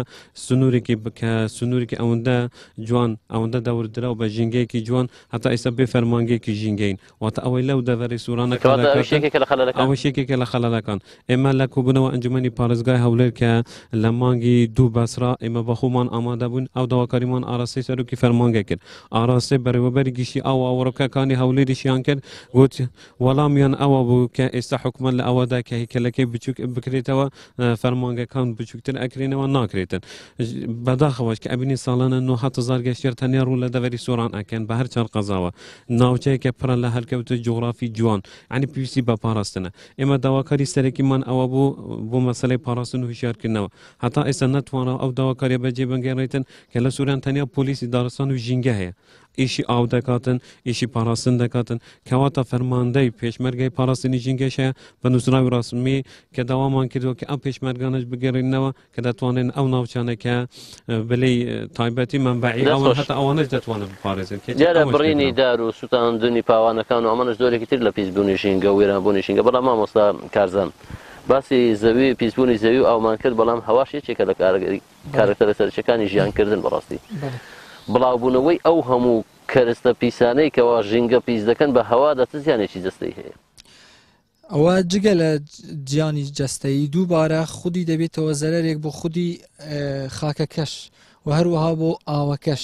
سنوورێکی ئەوەندە جوان ئەوەندە دەوردرا و بە ژینگەیەکی جوان هەتا ئێستا بێ فەرمانگەیەکی ژینگەین واتە ئەوەی لەو دەڤەری سوورانەکە ئەوە شێکێکە لە خەلەلەکان ئێمە لە کوبوونەوە ئەنجومەنی پارێزگای هەولێر کە لە مانگی دوو بەسرا ئێمە بەخۆمان ئامادە بوون ئەو داواکاریمان ئاراستەی سەرۆکی فەرمانگە کرد ئاراستەی بەڕێوەبەری گشتی ئەو ئاوەڕەکەەکانی هەولێریشیان کرد گوت وەڵامیان ئەوە بوو کە ئێستا حکومت لە ئەوەدا کە هیکلەکەی بچووک بکرێتەوە فەرمانگەکان بچووکتر ئەکرێنەوە ناکرێتن بەداخەوەش کە ئەبینی ساڵانە 900,000 گەشتیار تەنیا ڕوو لە دەڤەری سۆران ئەکەن بە هەر چەند قەزاوە ناوچەیەکە پڕە لە هەرکەوتە جوغرافی جوان عنی پێویستی بە پاراستنە ئێمە داواکاری سەرەکیمان ئەوە بۆ مەسەلەی پاراستن و هوشیارکردنەوە هەتا ئێستا نەتوانە ئەو داواکاریە بەجێ بەنگێڕێتن کە لە سووران تەنیا پۆلیسی دارستان و ژینگە هەیە ئیشی ئاو دەکاتن ئیشی پاراستن دەکاتن کەواتە فەرماندەی پێشمەرگەی پاراستنی ژینگەشە بە نووسراوی ڕاستمی کە داوامان کردووە کە ئەم پێشمەرگانش بگەڕێنەوە کە دەتوانن ئەو ناوچانەکە بلێ تایبەتی منبعی ئەوە هەتا ئەوانش دەتوانن بپارێزن جارە بڕینی دار و سوتاندنی پاوانەکان و ئەمانش زۆرێکی تر لە پیسبوونی ژینگە و وێرانبوونی ژینگە بەڵام مامۆستا کارزان باسی زەوی پیسبوونی زەوی و ئەومان کرد بەڵام هەواش یەکێکە لە کارکتەرە سەرچەکانی ژیانکردن بەڕاستی بڵاوبوونەوەی ئەو هەموو کەرستە پیسانەی کەوا ژینگە پیس دەکەن بە هەوادا چ زیانێکی جەستەی هەیە ئەوە جگە لە گیانی جەستەیی دووبارە خودی دەبێتەوە زەرێک بۆ خودی خاکەکەش و هەروەها بۆ ئاوەکەش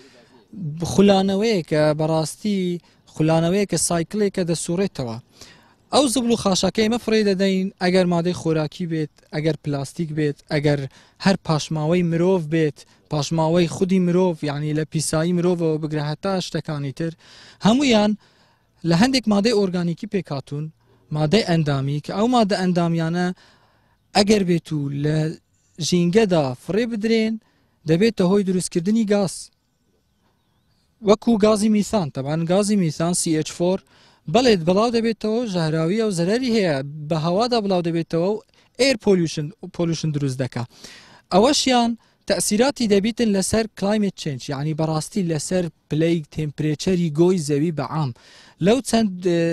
خولانەوەیە کە بەڕاستی خولانەوەیە کە سایکلێکە دەسوڕێتەوە ئەو زبل و خاشەکەی مەفڕێ دەدەین ئەگەر مادەی خۆراکی بێت ئەگەر پلاستیک بێت ئەگەر هەر پاشماوەی مرۆڤ بێت پاشماوەی خودی مرۆڤ یعنی لە پیسایی مرۆڤەوە بگرە هەتا شتەکانی تر هەمویان لە هەندێک مادەی ئۆرگانیکی پێکاتون مادەی ئەندامی کە ئەو مادە ئەندامیانە ئەگەر بێت و لە ژینگەدا فڕێ بدرێن دەبێتە هۆی دروستکردنی گاز وەکو گازی میثان تەبان گازی میثان CH4 بەڵێت بڵاو دەبێتەوە ژەهراوی و زەرەری هەیە بە هەوادا بڵاو دەبێتەوە و ئێر پۆلیوشن دروست دەکا ئەوەشیان تەسیراتی دەبیتن لەسەر کلایمت چێنج یعنی بەڕاستی لەسەر پلەی تێمپرێچەری گۆی زەوی بەعام لەو چەند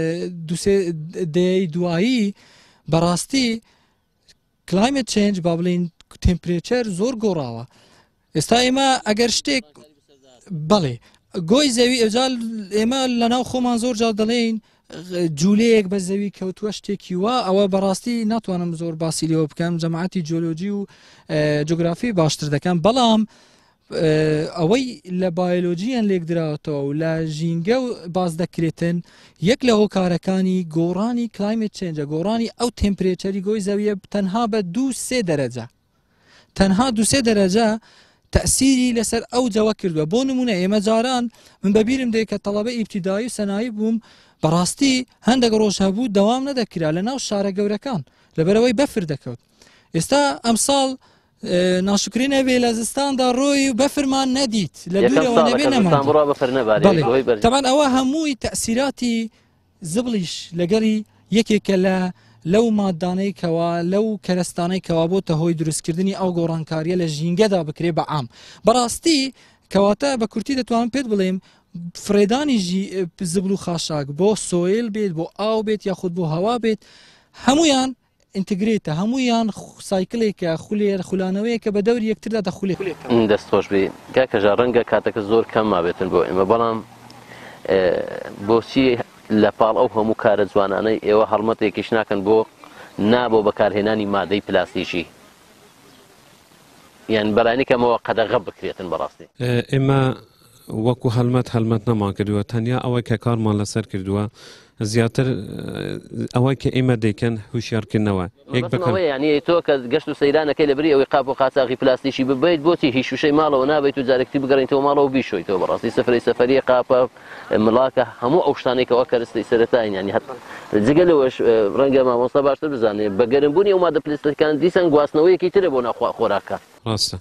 دەی دوایی بەڕاستی کلایمت چێنج با بڵین تێمپرێچەر زۆر گۆڕاوە ئێستا ئێمە ئەگەر شتێک بەڵێ گۆی زەوی ئەجال ئێمە لەناو خۆمان زۆر جار دەڵێین جوولەیەک بە زەوی کەوتووە شتێکی وە ئەوە بەڕاستی ناتوانم زۆر باسی لێوە بکەم جەماعەتی جیۆلۆجی و جوگرافی باشتر دەکەم بەڵام ئەوەی لە بایۆلۆجییان لێک دراوەتەوە و لە ژینگە و باز دەکرێتن یەک لە هۆکارەکانی گۆڕانی کلایمت چێنجە گۆڕانی ئەو تێمپرێچەری گۆی زەویە تەنها بە 2-3 دەرەجە تەنها 2-3 دەرەجە تەسیری لەسەر ئەو جەوە کردووە بۆ نمونە ئێمە جاران من بەبیرم دێ کە تەڵەبە ئیبتیدایی و سەنایی بووم بەڕاستی هەندێک ڕۆژ هەبوو دەوام نەدەکرا لە ناو شارە گەورەکان لەبەرەوەی بەفر دەکەوت ئێستا ئەمساڵ ناشکری نەبێ لە زستاندا ڕۆی و بەفرمان نەدیت لە دوورەوە نەبێ نەمان تەمان ئەوە هەمووی تەسیراتی زبڵیش لەگەڵی یەکێکە لەو مادانەی کەوا لەو کەرەستانەی کەوا بۆتە هۆی دروستکردنی ئەو گۆڕانکاریە لە ژینگەدا بکرێ بە عام بەڕاستی کەواتە بە کورتی دەتوانم پێت بڵێم فرێدانی زبل و خاشاک بۆ سۆیل بێت بۆ ئاو بێت یاخود بۆ هەوا بێت هەمویان ئینتگرێتە هەمویان سایکلێکە خولێر خولانەوەیە کە بە دەوری یەکتردا دەخولێت دەستخۆش بێ کاکەژە ڕەنگە کاتەکە زۆر کەم مابێتن بۆ ئێمە بەڵام بۆچی لە پاڵ ئەو هەموو کارە جوانانەی ئێوە هەڵمەتێکیش ناکەن بۆ نابۆ بەکارهێنانی مادەی پلاستیکی یان بەرانی کەمەوە قەدەغە بکرێتن بەڕاستی ئێمە وەکو هەلمەت نەمان کردووە تەنیا ئەوەی کە کارمان لەسەر کردووە زیاتر ئەوەی کە ئێمە دەیکەن هوشیارکردنەوە ینی تۆ کە گەشت و سەیرانەکەی لەبری ئەوەی قاپ و قاچاقی پلاستیکی ببیت بۆتی هیچ شوشەی ماڵەوە نابێت و جارێکتی بگەڕێنیتەوە ماڵەوە بیشۆیتەوە بەڕاستی سەفری سەفەری قاپە مڵاکە هەموو ئەو شتانێکەوە کەرستی سەرەتاین ینی هەت جگە لەوەش ڕەنگە مامۆستا باشتر بزانێت بە گەرمبوونی ئەو مادە پلاستیکەکان دیسان گواستنەوەیەکی ترە بۆ ناخوا خۆراکە ڕاستە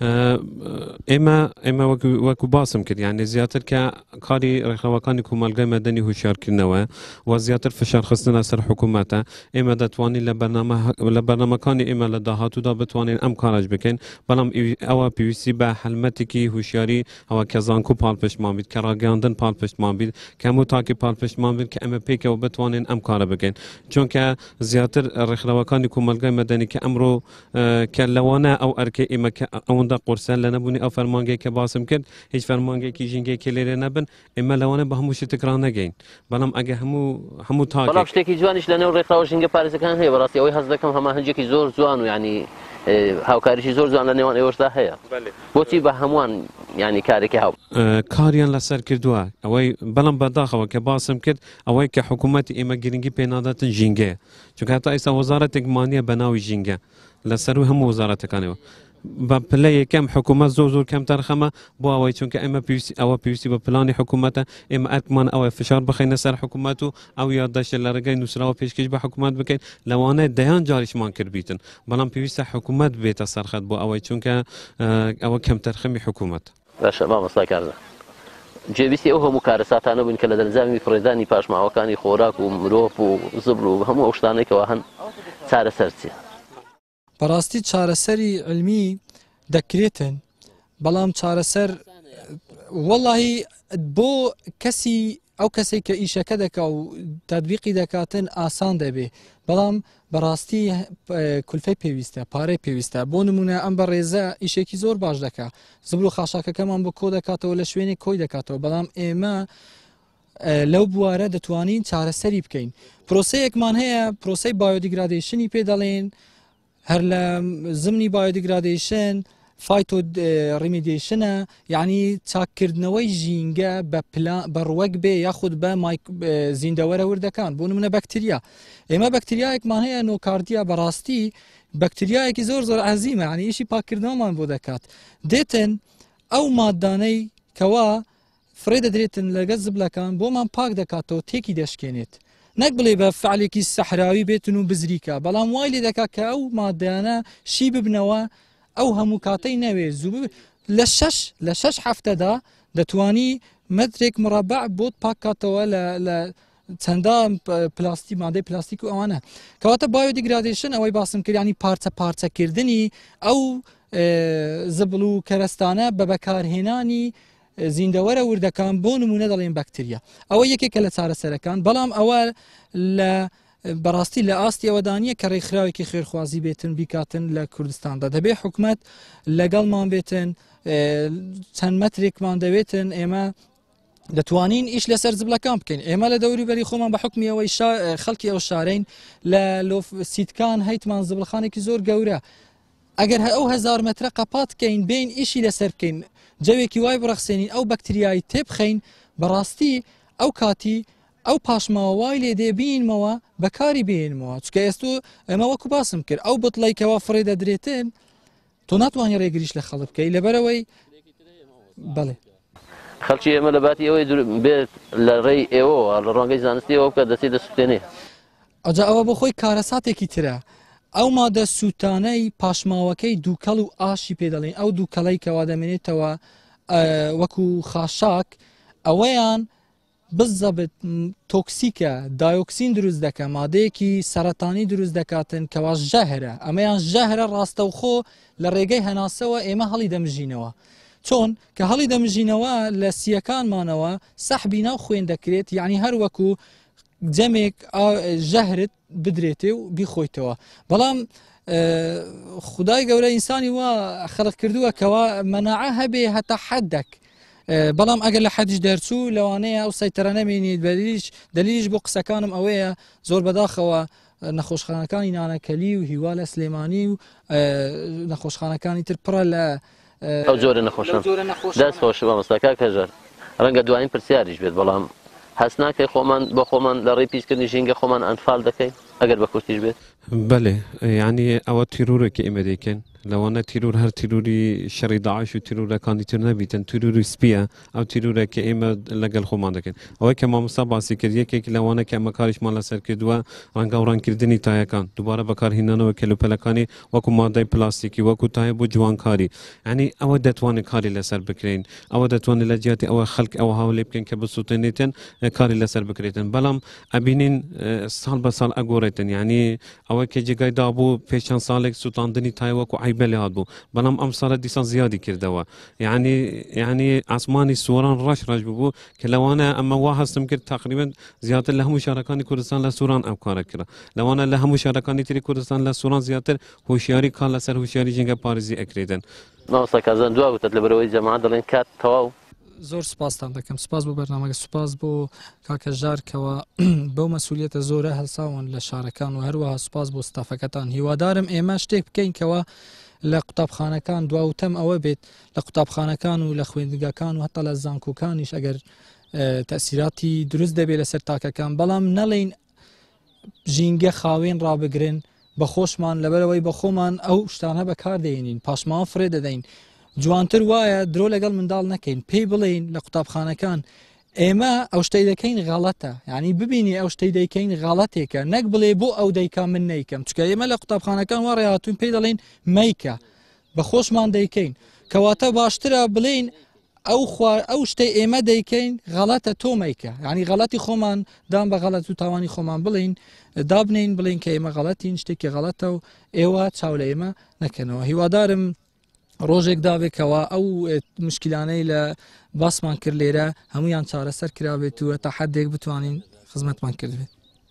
ئێمە وەکو باسم کرد یعنی زیاتر کە کاری ڕێکخراوەکانی کۆمەلگای مەدەنی هوشیارکردنەوە و زیاتر فشارخستنە سەر حکوومەتە ئێمە دەتوانین لە بەرنامەکانی ئێمە لە داهاتوودا بتوانین ئەم کارش بکەین بەڵام ئەوە پێویستی بە هەلمەتێکی هوشیاری ئەوە کە زانکو پاڵپشتمان بیت کە ڕاگەاندن پاڵپشتمان بیت کە هەموو تاکی پاڵپشتمان بیت کە ئەمە پێکەوە بتوانین ئەم کارە بکەین چونکە زیاتر ڕێکخراوەکانی کۆمەلگای مەدەنی کە ئەمڕۆ کە لەوانە ئەو ئەرکە ئێمە کە ئەوەندە قورسە لە نەبوونی ئەو فەرمانگەی کە باسم کرد هیچ فەرمانگەیەکی ژینگەیەکی لێرە نەبن ئێمە لەوانە بە هەموو شتێکرا نەگەین بەڵام ئەگە هەموو بەڵام شتێکی جوانیش لەنێو ڕێکخراوە ژینگە پارێزەکان هەیە بەڕاستی ئەوەی هەست دەکەم هەماهەنگێکی زۆر جوان و ینی هاوکاریشی زۆر جوان لە نێوان ئێوەشدا هەیە بۆچی بە هەمووان ینی کارێکی هاو کاریان لەسەر کردووە ئەوەی بەڵام بەداخەوە کە باسم کرد ئەوەی کە حکوومەتی ئێمە گرنگی پێناداتن ژینگەیە چونکە هەتا ئێستا وەزارەتێک مانیە بە ناوی ژینگە لەسەر و هەموو وەزارەتەکانەوە بە پلە یەکەم حکوومەت زۆر کەم تەرخەمە بۆ ئەوەی چونکە ئێمە پێویستی بە پلانی حکوومەتە ئێمە ئەرکمان ئەوەی فشار بخینە سەر حکوومەت و ئەو یادداشتە لە ڕێگەی نووسراوە پێشکەش بە حکوومەت بکەین لەوانەیە دەیان جاریشمان کردبیتن بەڵام پێویستە حکوومەت بێتە سەرخەت بۆ ئەوەی چونکە ئەوە کەم تەرخەمی حکوومەت باشە مامۆستا کارزە جێویستی ئەو هەموو کارە ساتانە بوون کە لە دەرزامی فڕێدانی پاشماوەکانی خۆراک و مرۆڤ و زبر و هەموو ئەو شتانێکەوە هەن چارەسەر چیە بەڕاستی چارەسەری علمی دەکرێتن بەڵام چارەسەر وەڵاهی بۆ کەسی ئەو کەسێک کە ئیشەکە دەکا و تەطبیقی دەکاتن ئاسان دەبێ بەڵام بەڕاستی کولفەی پێویستە پارەی پێویستە بۆ نمونە ئەم بە ڕێزە ئیشێکی زۆر باش دەکا زبر و خاشاکەکەمان بۆ کۆ دەکاتەوە لە شوێنی کۆی دەکاتەوە بەڵام ئێمە لەو بوارە دەتوانین چارەسەری بکەین پرۆسەیەکمان هەیە پرۆسەی بایۆدیگرادیشنی پێ دەڵێن هەر لە زمنی بایۆدیگرادیشن فایتۆ ڕیمیدیشنە یعنی چاککردنەوەی ژینگە بە ڕوەک بێ یاخود بە زیندەوەرە وردەکان بۆ نمونە بەکتریا ئێمە بەکتریایەکمان هەیە نۆکاردیا بەڕاستی بەکتریایەکی زۆر عەزیمە ینی ئیشی پاکردنەوەمان بۆ دەکات دێتن ئەو مادانەی کەوا فرێ دەدرێتن لەگەڵ زبلەکان بۆمان پاک دەکاتەوە تێکی دەشکێنێت نەک بڵێ بە فعلێکی سەحراوی بێتن و بزریکە بەڵام وای لێ دەکات کە ئەو مادەیانە شی ببنەوە ئەو هەموو کاتەی نەوێ زوو لە شەش هەفتەدا دەتوانی مەترێک مڕەبع بۆت پاکاتەوە لە چەندە پلاستی مادەی پلاستیک و ئەوانە کەواتە بایۆدیگرادیشن ئەوەی باسم کردیانی پارچەکردنی ئەو زبل و کەرەستانە بە بەکارهێنانی زیندەوەرە وردەکان بۆ نمونە دەڵێن بەکتریا ئەوە یەکێکە لە چارەسەرەکان بەڵام ئەوە لە بەڕاستی لە ئاستی ئەوەدانیە کە ڕێکخراوێکی خێرخوازی بێتن بیکاتن لە کوردستاندا دەبێ حکوومەت لەگەڵمان بێتن چەند مەترێکمان دەوێتن ئێمە دەتوانین ئیش لەسەر زبلەکان بکەین ئێمە لە دەوری بەری خۆمان بە حکمی ئەوەی خەڵکی ئەو شارەین لە سیتکان هەیتمان زبلخانێکی زۆر گەورە ئەگەر ئەو 1000 مەترە قەپات بکەین بین ئیشی لەسەر بکەین جەوێکی وای بڕەخسێنین ئەو بەکتریایی تێبخەین بەڕاستی ئەو کاتی ئەو پاشماوە وای لێ دێبینمەوە بەکاری بێنمەوە چکە ئێستۆ ئەمە وەکو باسم کرد ئەو بڵیکەوە فڕێ دەدرێتن تۆ ناتوانانی ڕێگریش لە خەڵک بکەی لەبەرەوەی بڵێ خەڵکی ئێمە لە باتی ئەوەی بێت لە ڕێی ئێوە لە ڕۆنگەی زانستیەوە بکە دەستی دەسووتێنێ ئەجا ئەوە بۆ خۆی کارەساتێکی ترە ئەو مادە سووتانەی پاشماوەکەی دووکەڵ و ئاشی پێ دەڵێن ئەو دووکەڵی کەوا دەمێنێتەوە وەکو خاشاک ئەوەیان بزەبت تۆکسیکە دایۆکسین دروست دەکە مادەیەکی سەرەتانی دروست دەکاتن کەوا ژەهرە ئەمەیان ژەهرە ڕاستەوخۆ لە ڕێگەی هەناسەوە ئێمە هەڵی دەمژینەوە چۆن کە هەڵی دەمژینەوە لە سیەکانمانەوە سەحبی ناو خوێن دەکرێت یعنی هەر وەکو جەمێک ژەهرت بدرێتێ و بیخۆیتەوە بەڵام خدای گەورە ئینسانی وا خەڵق کردووە کەوا مەناعە هەبێ هەتا حەدەک بەڵام ئەگەر لە حەدیش دەرچوو لەوانەیە ئەو سەیتەرە نەمێنیت دلیش بۆ قسەکانم ئەوەیە زۆر بەداخەوە نەخۆشخانەکانی نانەکەلی و هیوا لە سلێمانی و نەخۆشخانەکانی تر پڕە لە ئەو جۆرە نەخۆشە دەست خۆش مامۆستاکە کەژەر ڕەنگە دوایین پرسیاریش بێت بەڵام هەست ناکەی خۆمان بە خۆمان لە ڕێی پیسکردنی ژینگە خۆمان ئەنفال دەکەین ئەگەر بە کورتیش بێت بەێ ینی ئەوە تیرورێکی ئێمە دەیکەن لەوانە تیرور هەر تیروری شەڕی داعش و تیرورەکانی تر نەبیتن تیروری سپیە ئەو تیرورێکی ئێمە لەگەڵ خۆمان دەکەن ئەوەی کە مامۆستا باسی کرد یەکێک لەوانە کە ئەمە کاریشمان لەسەر کردووە ڕەنگە و ڕەنکردنی تایەکان دووبارە بەکارهێنانەوە کەلوپەلەکانی وەکو مادەی پلاستیکی وەکو تایە بۆ جوانکاری ینی ئەوە دەتوانێت کاری لەسەر بکرێن ئەوە دەتوانێت لە جیاتی ئەوە خەڵک ئەوە هاولێ بکەن کە بسووتێنێتن کاری لەسەر بکرێتن بەڵام ئەبینین ساڵ بە ساڵ ئەگۆڕێتن ینی ئەوە کە جێگای دابوو پێشان ساڵێک سووتاندنی تای وەکو عیبە لێ هاتبوو بەڵام ئەم ساڵە دیسان زیادی کردەوە یعنی ئاسمانی سووران ڕەش بوو کە لەوانە ئەمە وا هەستم کرد تقریبا زیاتر لە هەموو شارەکانی کوردستان لە سووران ئەو کارە کرا لەوانە لە هەموو شارەکانی تری کوردستان لە سووران زیاتر هوشیاری کار لەسەر هوشیاری ژینگە پارێزی ئەکرێتن مامۆستا کازان دواوتت لە بەرەوەی جەماعەت دەڵێن کات تەواو زۆر سپاسان دەکەم سپاس بۆ بەرنامەکە سوپاس بۆ کاکە ژارکەوە بەو مەسئولیەتە زۆرە هەلساون لە شارەکان و هەروەها سوپاس بۆ ستافەکەتان هیوادارم ئێمە شتێک بکەینکەوە لە قوتابخانەکان دواوتەم ئەوە بێت لە قوتابخانەکان و لە خوێندگاکان و هەتا لە زانکۆکانیش ئەگەر تەسیراتی دروست دەبێت لەسەر تاکەکان بەڵام نەڵێن ژینگە خاوێن ڕابگرن بە خۆشمان لەبەرەوەی بە خۆمان ئەو شتانە بەکاردێنین پاشمان فرێ دەدەین جوانتر وایە درۆ لەگەڵ منداڵ نەکەین پێی بڵێین لە قوتابخانەکان ئێمە ئەو شتەی دەکەین غەڵەتە ینی ببینی ئەو شتەی دەیکەین غەڵەتێکە نەک بڵێ بۆ ئەو دەیکا من نەیکەم چکە ئێمە لە قوتابخانەکان وا ڕێهاتوین پێی دەڵێن مەیکە بە خۆشمان دەیکەین کەواتە باشترە بڵێن ئەو شتەی ئێمە دەیکەین غەڵەتە تۆ مەیکە ینی غەڵەتی خۆمان دام بە غەڵەت و تاوانی خۆمان بڵین دابنین بڵین کە ئێمە غەڵەتین شتێکی غەڵەتە و ئێوە چاو لە ئێمە نەکەنەوە هیوادارم ڕۆژێک داوێکەوە ئەو مشکلانەی لە باسمان کرد لێرە هەمویان چارەسەر کرابێت و تا حدێک بتوانین خزمەتمان کردبێت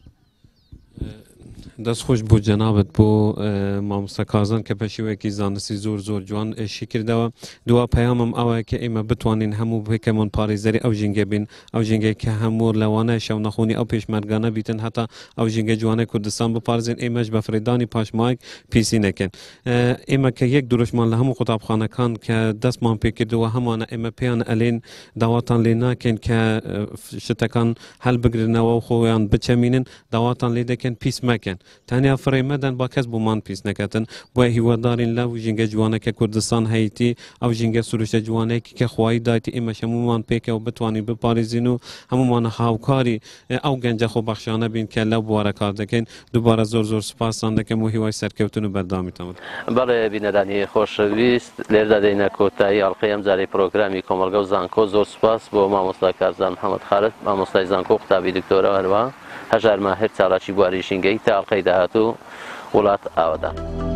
دەست خۆش بۆ جەنابەت بۆ مامۆستا کازان کە پەشیوەیەکی زانستی زۆر جوان ئێشی کردەوە دوا پەیامم ئەوەیە کە ئێمە بتوانین هەموو بکەمون پارێزەری ئەو ژینگە بین ئەو ژینگەی کە هەموو لەوانە شەو نەخۆنی ئەو پێشمەرگانە بیتن هەتا ئەو ژینگە جوانەی کوردستان بپارێزین ئێمەش بە فرێدانی پاشمایك پیسی نەکەن ئێمە کە یەک درۆژمان لە هەموو قوتابخانەکان کە دەستمان پێکردەوە هەمانە ئێمە پێیان ئەلێن داواتان لێ ناکەن کە شتەکان هەل بگرنەوە و خۆیان بچەمینن داواتان لێ دەکەن پیس مەکەن تەنیا فڕێمەدەن با کەس بۆمان پیس نەکەتن بۆیە هیوادارین لەو ژینگە جوانەکە کوردستان هەیتی ئەو ژینگە سروشتە جوانەیەکی کە خوای دایتی ئێمە هەمومان پێکەوە بتوانین بپارێزین و هەمومانە هاوکاری ئەو گەنجە خۆبەخشانە بین کە لەو بوارە کار دەکەین دووبارە زۆر سوپاسان دەکەم و هیوای سەرکەوتن و بەردامیتەوە بەڵێ بینەرانی خۆشەویست لێردا دەینە کۆتایی ئەڵقەی ئەم جارەی پرۆگرامی کۆمەلگە و زانکۆ زۆر سوپاس بۆ مامۆستا کازان محەممەد خالد مامۆستای زانکۆ قوتابی دکتۆرە هەروە هەژار ماهر چالاکی بواری ژینگەی تا ئەڵقەی داهاتوو وڵات ئاوەدان.